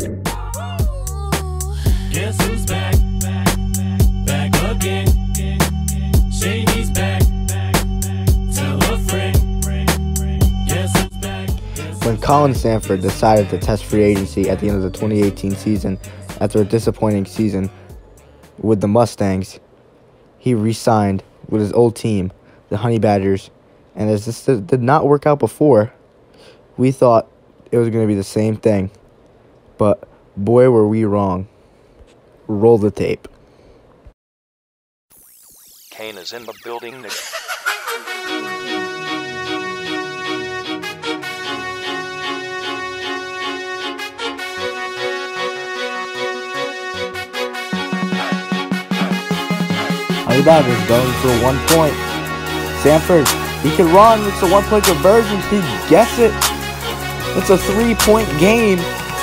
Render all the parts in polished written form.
Guess who's back? Back again. Shady's back. Tell a friend. Guess who's back? When Colin Sanford decided to test free agency at the end of the 2018 season after a disappointing season with the Mustangs, he re-signed with his old team, the Honey Badgers, and as this did not work out before, we thought it was going to be the same thing, but boy were we wrong. Roll the tape. Kane is in the building. Honey Badgers going for 1 point. Sanford, he can run. It's a 1-point conversion. He gets it. It's a 3-point game.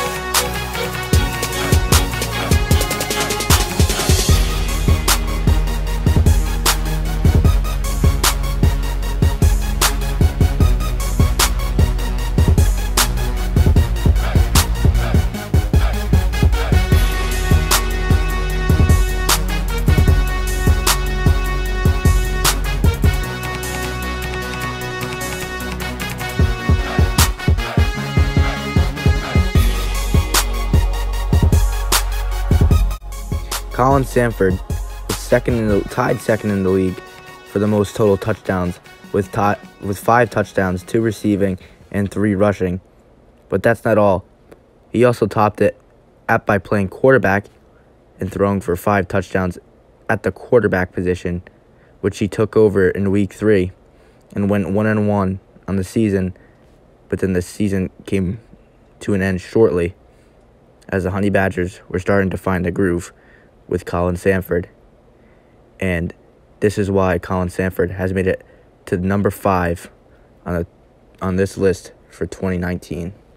Colin Sanford was tied second in the league for the most total touchdowns with 5 touchdowns, 2 receiving, and 3 rushing. But that's not all. He also topped it by playing quarterback and throwing for 5 touchdowns at the quarterback position, which he took over in week 3 and went 1-1 on the season. But then the season came to an end shortly as the Honey Badgers were starting to find a groove with Colin Sanford. And this is why Colin Sanford has made it to number 5 on this list for 2019.